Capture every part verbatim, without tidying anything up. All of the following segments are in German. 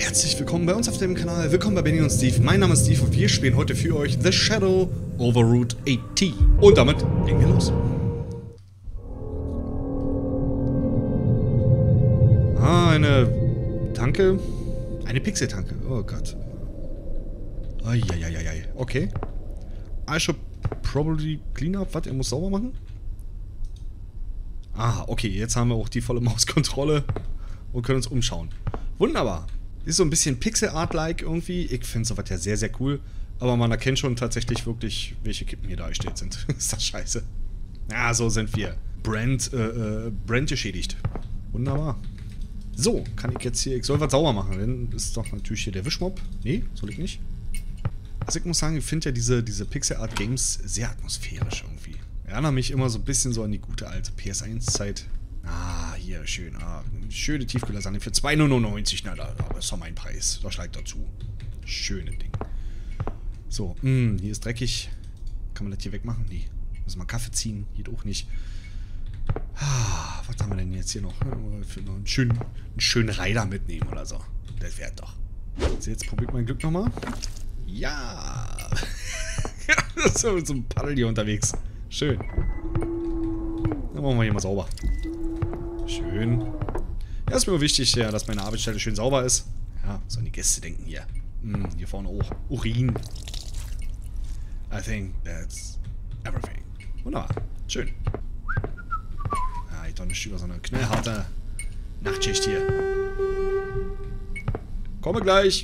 Herzlich willkommen bei uns auf dem Kanal, willkommen bei Benny und Steve. Mein Name ist Steve und wir spielen heute für euch The Shadow over Route achtzig. Und damit legen wir los. Ah, eine Tanke. Eine Pixel-Tanke. Oh Gott. Eieieiei. Okay. I should probably clean up. Was? Er muss sauber machen? Ah, okay. Jetzt haben wir auch die volle Mauskontrolle und können uns umschauen. Wunderbar. Ist so ein bisschen Pixel-Art-like irgendwie. Ich finde sowas ja sehr, sehr cool. Aber man erkennt schon tatsächlich wirklich, welche Kippen hier dargestellt sind. Ist das scheiße. Ja, so sind wir. Brand, äh, äh, Brand geschädigt. Wunderbar. So, kann ich jetzt hier... Ich soll was sauber machen, denn ist doch natürlich hier der Wischmob. Nee, soll ich nicht. Also ich muss sagen, ich finde ja diese, diese Pixel-Art-Games sehr atmosphärisch irgendwie. Ich erinnere mich immer so ein bisschen so an die gute alte P S eins Zeit. Ah, hier, schön. Ah, schöne Tiefkühlersahnde für zwei neunundneunzig. Na, da, aber ist doch mein Preis. Da schlägt dazu. Schöne Ding. So, mh, hier ist dreckig. Kann man das hier wegmachen? Nee. Muss man Kaffee ziehen? Geht auch nicht. Ah, was haben wir denn jetzt hier noch? Für noch einen schönen, einen schönen Reiter mitnehmen oder so. Das wäre doch. So, jetzt probiert mein Glück nochmal. Ja! Das ist so mit so einem Paddel hier unterwegs. Schön. Dann machen wir hier mal sauber. Schön. Ja, ist mir wichtig, ja, dass meine Arbeitsstelle schön sauber ist. Ja, sollen die Gäste denken hier. Hm, hier vorne auch. Urin. I think that's everything. Wunderbar. Schön. Ja, ich doch nicht über so eine knallharte Nachtschicht hier. Komme gleich.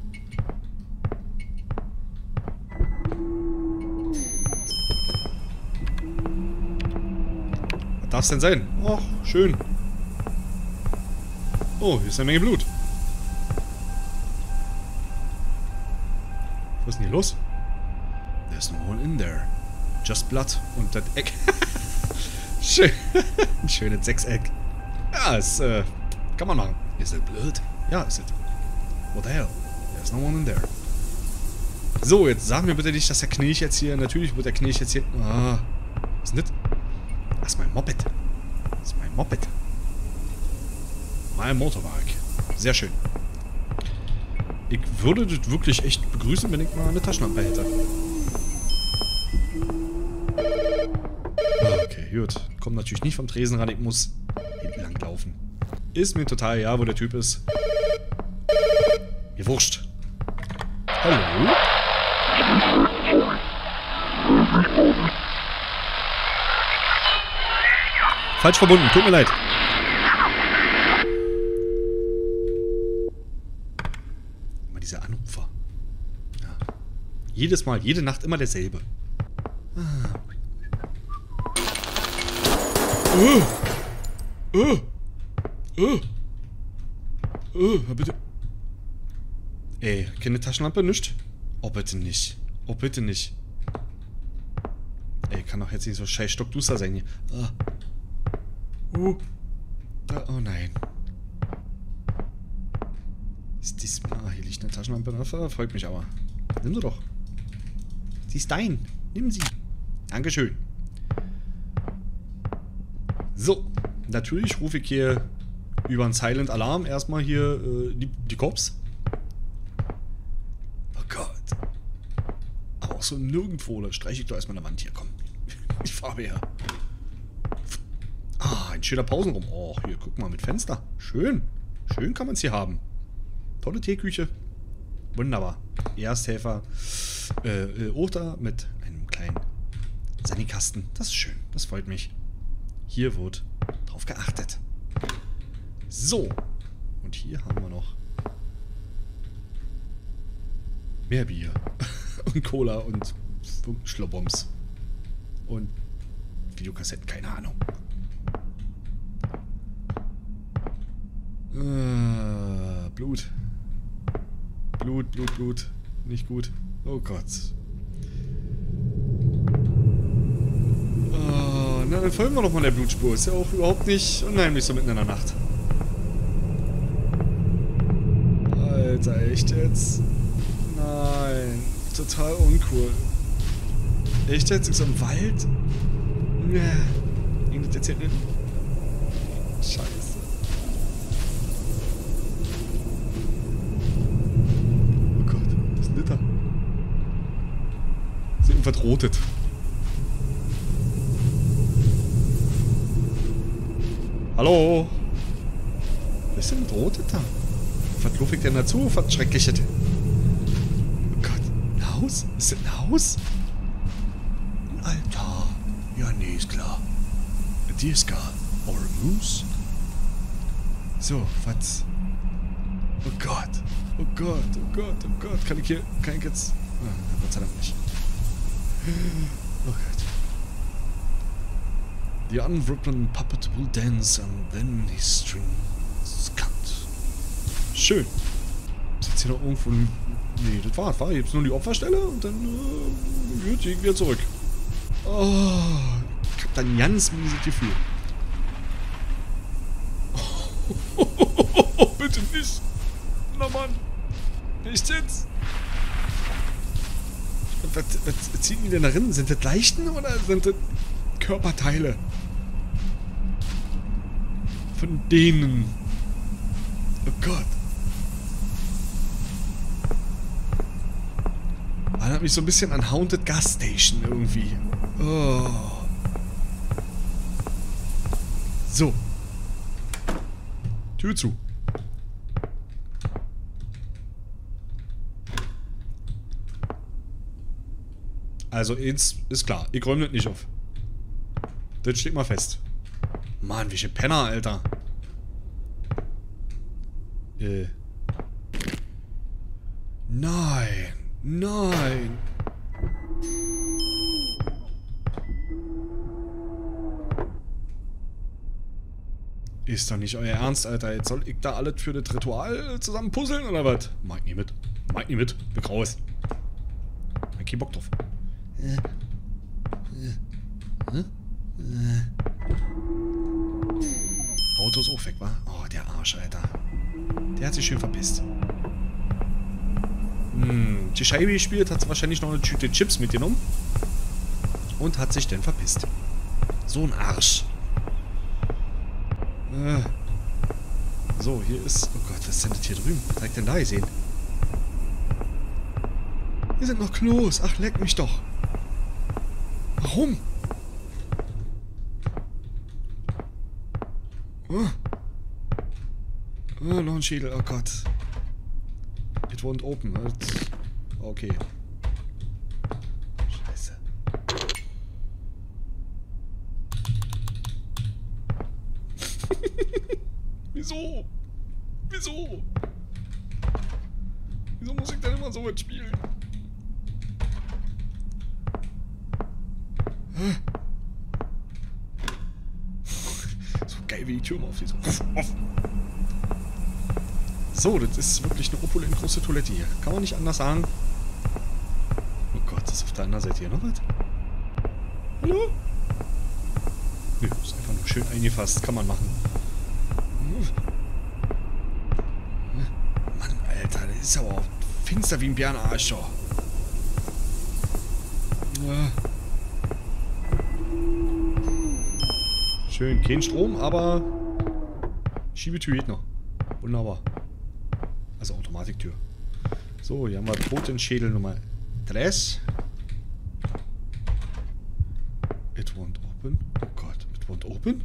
Was darf es denn sein? Och, schön. Oh, hier ist eine Menge Blut. Was ist denn hier los? There's no one in there. Just blood. Und das Eck. Schön. Ein schönes Sechseck. Ja, es, äh, kann man machen. Is it blood? Ja, ist es. What the hell? There's no one in there. So, jetzt sag mir bitte nicht, dass der Knilch jetzt hier... Natürlich wird der Knilch jetzt hier... Ah, was ist denn das? Das ist mein Moped. Das ist mein Moped. Mein Motorbike. Sehr schön. Ich würde das wirklich echt begrüßen, wenn ich mal eine Taschenlampe hätte. Okay, gut. Kommt natürlich nicht vom Tresen ran, ich muss hinten lang laufen. Ist mir total ja, wo der Typ ist. Mir wurscht. Hallo? Falsch verbunden, tut mir leid. Immer diese Anrufer. Ja. Jedes Mal, jede Nacht immer derselbe. Ah. Oh. Oh. Oh. Oh, bitte. Ey, keine Taschenlampe, nicht? Oh, bitte nicht. Oh, bitte nicht. Ey, kann doch jetzt nicht so scheiß stockduster sein hier. Ah. Uh. Da, oh nein. Ist dies... Ah, hier liegt eine Taschenlampe. Das freut mich aber. Nimm sie doch. Sie ist dein. Nimm sie. Dankeschön. So. Natürlich rufe ich hier über einen Silent Alarm erstmal hier äh, die, die Cops. Oh Gott. Aber auch so nirgendwo. Da streiche ich doch erstmal eine Wand hier. Komm. Die Farbe her. Ah, ein schöner Pausenraum. Oh, hier, guck mal, mit Fenster. Schön. Schön kann man es hier haben. Tolle Teeküche. Wunderbar. Ersthelfer. Äh, äh, Oster mit einem kleinen Sanikasten. Das ist schön. Das freut mich. Hier wird drauf geachtet. So. Und hier haben wir noch mehr Bier. Und Cola und Schlobboms. Und Videokassetten, keine Ahnung. Uh, Blut. Blut, Blut, Blut. Nicht gut. Oh Gott. Uh, na, dann folgen wir doch mal der Blutspur. Ist ja auch überhaupt nicht unheimlich so mitten in der Nacht. Alter, echt jetzt? Nein. Total uncool. Echt jetzt? Ist im Wald? Ja. Irgendwas erzählt nicht. Scheiße. irgendwas rotet. Hallo? Was ist denn mit rotet da? Was laufe ich denn dazu? Was Schreckliches? Oh Gott. Ein Haus? Ist das ein Haus? Ein Altar. Ja, nee, ist klar. A deer skull. Or a moose? So, was? Oh Gott. Oh Gott, oh Gott, oh Gott. Kann ich hier... Kann ich jetzt... Oh, Gott sei Dank nicht. Oh Gott. The unwritten puppet will dance and then his strings cut. Schön. Ist jetzt hier noch irgendwo... Nee, das war, war jetzt nur die Opferstelle und dann... Äh, wird die wieder zurück. Oh, ich hab da ein ganz mieses Gefühl. Oh, bitte nicht. Na Mann. Nicht jetzt. Was, was ziehen die denn darin? Sind das Leichen oder sind das Körperteile? Von denen. Oh Gott. Erinnert mich so ein bisschen an Haunted Gas Station irgendwie. Oh. So. Tür zu. Also, eins ist klar. Ich räume das nicht auf. Das steht mal fest. Mann, welche Penner, Alter. Äh. Nein. Nein. Ist doch nicht euer Ernst, Alter. Jetzt soll ich da alles für das Ritual zusammen puzzeln, oder was? Mach ich nie mit. Mach ich nie mit. Bin raus. Hab keinen Bock drauf. Äh. Äh. Äh. Auto ist auch weg, wa? Oh, der Arsch, Alter. Der hat sich schön verpisst. Hm, die Scheibe gespielt, hat wahrscheinlich noch eine Tüte Chips mitgenommen. Und hat sich dann verpisst. So ein Arsch. Äh. So, hier ist... Oh Gott, was ist denn das hier drüben? Was hat ich denn da gesehen? Hier sind noch Klos. Ach, leck mich doch. Warum? Oh. Oh, noch ein Schädel. Oh Gott. It won't open. Okay. Scheiße. Wieso? Wieso? Wieso muss ich denn immer so weit spielen? So geil wie die Tür auf so. So, das ist wirklich eine opulent große Toilette hier. Kann man nicht anders sagen. Oh Gott, ist auf der anderen Seite hier noch was? Hallo? Nö, ist einfach nur schön eingefasst. Kann man machen. Mann, Alter, das ist aber auch finster wie ein Bärenarsch. Ja. Schön, kein Strom, aber Schiebetür geht noch. Wunderbar. Also Automatiktür. So, hier haben wir Totenschädel Nummer drei. It won't open. Oh Gott, it won't open?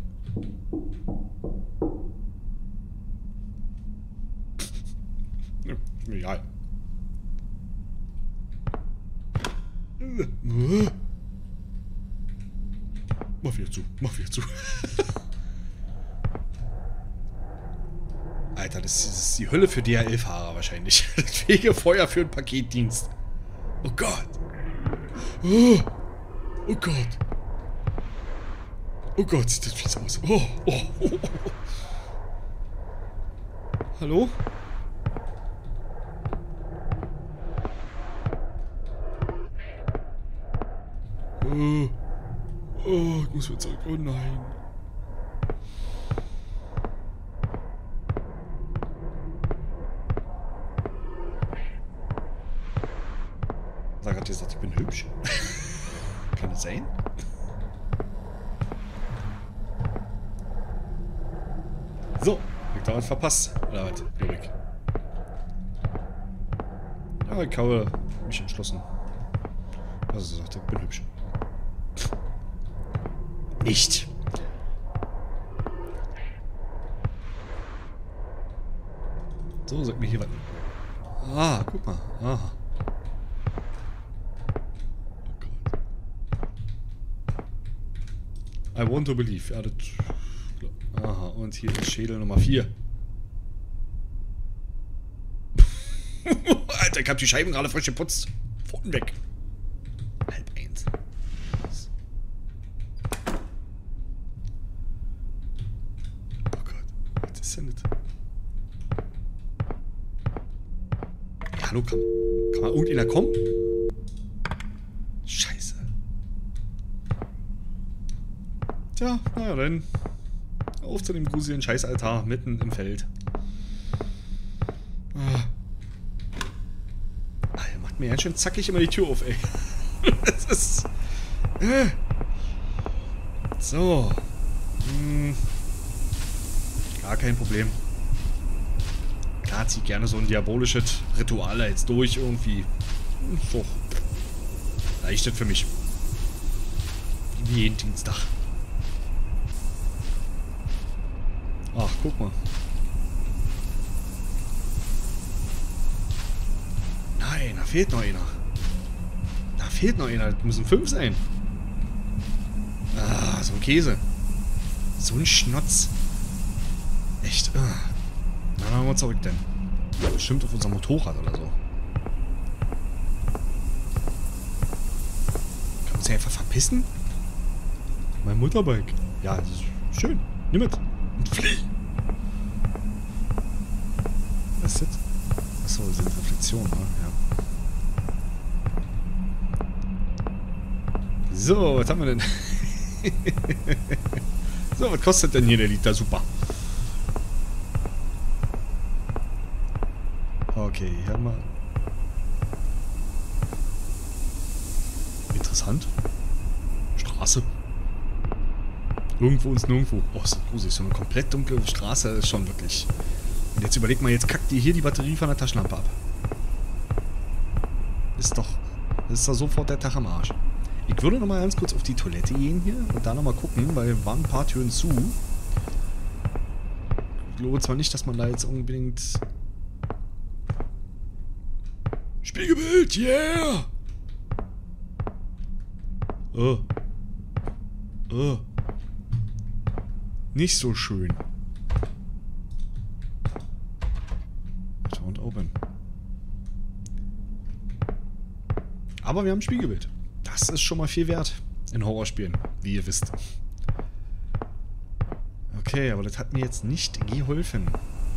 Ja, ist mir egal. Mach wieder zu, mach wieder zu. Alter, das ist die Hölle für D H L-Fahrer wahrscheinlich. Das Fegefeuer für einen Paketdienst. Oh Gott. Oh, oh Gott. Oh Gott, sieht das fies aus. Oh, oh, oh, oh. Hallo? Oh, oh, ich muss wieder zurück. Oh nein. Sag hat gesagt, ich bin hübsch. Kann das sein? So, ich glaube, was verpasst. Oder was? Lyrik. Ja, ich habe mich entschlossen. Also sagt er, ich bin hübsch. Nicht. So, sag mir hier was. Ah, guck mal. Aha. Oh Gott. I want to believe. Ja, das... Aha, und hier ist Schädel Nummer vier. Alter, ich hab die Scheiben gerade frisch geputzt. Pfoten weg. Halb eins. Oh Gott, was ist denn das? Ja, hallo, kann, kann mal irgendjemand kommen? Scheiße. Tja, naja dann. Auf zu dem gruseligen Scheißaltar mitten im Feld. Ah. Ah, er macht mir ganz schön zackig immer die Tür auf, ey. Das ist... Äh. So. Hm. Gar kein Problem. Klar zieht gerne so ein diabolisches Ritual jetzt durch irgendwie. So. Reicht das für mich. Wie jeden Dienstag. Ach, guck mal. Nein, da fehlt noch einer. Da fehlt noch einer. Das müssen fünf sein. Ah, so ein Käse. So ein Schnotz. Echt. Ah. Na, dann mal zurück denn. Bestimmt auf unser Motorrad oder so. Kann man sich einfach verpissen? Mein Motorbike. Ja, das ist schön. Nimm mit. Und flieh! Was ist das? Achso, das sind Reflexionen, ne? Ja. So, was haben wir denn? So, was kostet denn hier der Liter? Super. Okay, hier haben wir... Interessant. Straße. Irgendwo ist nirgendwo. Oh, ist das gruselig. So eine komplett dunkle Straße ist schon wirklich... Und jetzt überleg mal, jetzt kackt dir hier die Batterie von der Taschenlampe ab. Ist doch... Ist doch sofort der Tag am Arsch. Ich würde nochmal ganz kurz auf die Toilette gehen hier und da nochmal gucken, weil waren ein paar Türen zu. Ich glaube zwar nicht, dass man da jetzt unbedingt... Spiegelbild, yeah! Oh. Oh. Nicht so schön. Don't open. Aber wir haben ein Spiegelbild. Das ist schon mal viel wert in Horrorspielen, wie ihr wisst. Okay, aber das hat mir jetzt nicht geholfen.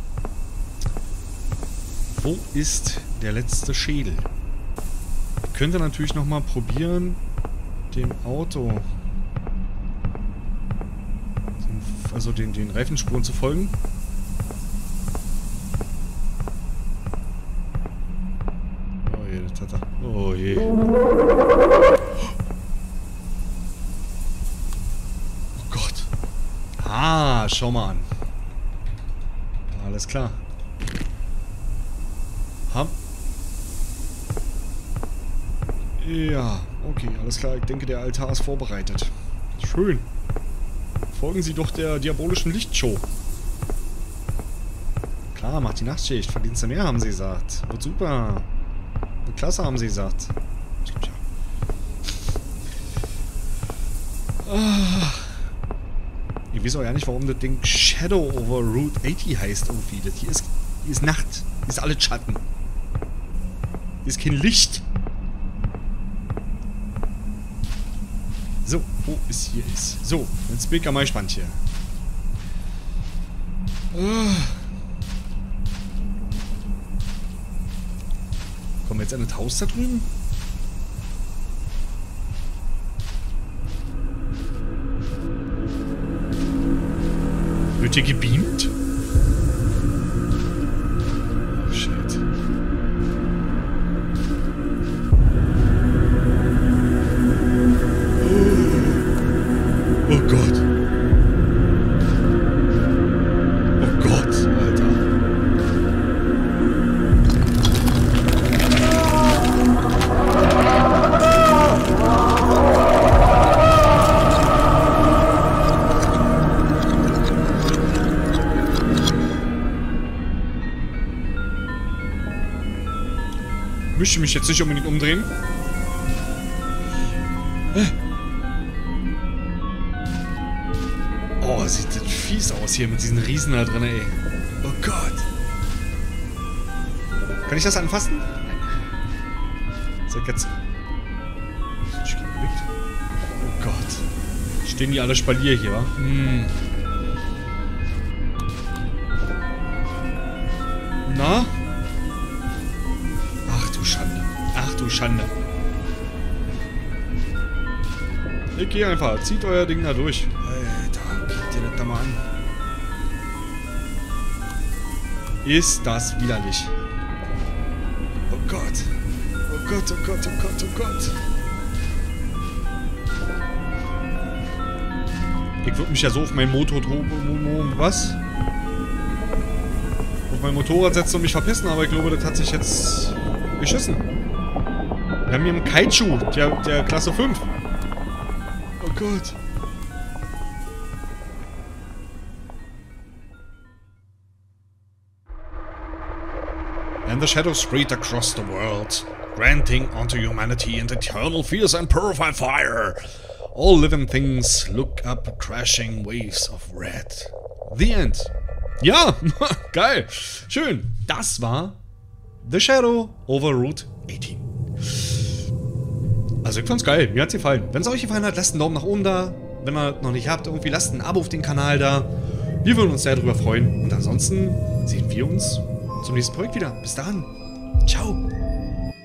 Wo ist der letzte Schädel? Ich könnte natürlich nochmal probieren, dem Auto... Also den, den Reifenspuren zu folgen. Oh je, das hat er. Oh je. Oh Gott. Ah, schau mal an. Alles klar. Ham. Ja, okay, alles klar. Ich denke, der Altar ist vorbereitet. Schön. Folgen Sie doch der diabolischen Lichtshow. Klar, macht die Nachtschicht. Verdienst du mehr, haben Sie gesagt. Wird super. Wird klasse, haben Sie gesagt. Stimmt ja. Ah. Ich weiß auch ja nicht, warum das Ding Shadow over Route achtzig heißt irgendwie. Das hier ist, hier ist Nacht. Hier ist alles Schatten. Hier ist kein Licht. So, wo es hier ist. So, jetzt bin ich mal gespannt hier. Uh. Kommen wir jetzt an das Haus da drüben? Wird hier gebeamt? Oh, shit. Oh Gott. Oh Gott, Alter. Möchte mich jetzt nicht unbedingt umdrehen. Oh, sieht das fies aus hier mit diesen Riesen da drin, ey. Oh Gott. Kann ich das anfassen? So, jetzt. Ist sich gerade bewegt? Oh Gott. Stehen die alle Spalier hier, wa? Hm. Na? Ach du Schande. Ach du Schande. Ich geh einfach. Zieht euer Ding da durch. Alter, guckt dir das da mal an. Ist das widerlich. Oh Gott. Oh Gott, oh Gott, oh Gott, oh Gott. Ich würde mich ja so auf mein Motor... Was? Auf mein Motorrad setzen und mich verpissen, aber ich glaube, das hat sich jetzt geschissen. Wir haben hier einen Kaiju, der, der Klasse fünf. Oh Gott. And the shadows spread across the world, granting unto humanity and eternal fierce and purified fire. All living things look up crashing waves of red. The end. Ja, geil. Schön. Das war The Shadow over Route achtzehn. Also ich fand's geil. Mir hat's gefallen. Wenn es euch gefallen hat, lasst einen Daumen nach oben da. Wenn ihr noch nicht habt, irgendwie lasst ein Abo auf den Kanal da. Wir würden uns sehr darüber freuen. Und ansonsten sehen wir uns zum nächsten Projekt wieder. Bis dann. Ciao.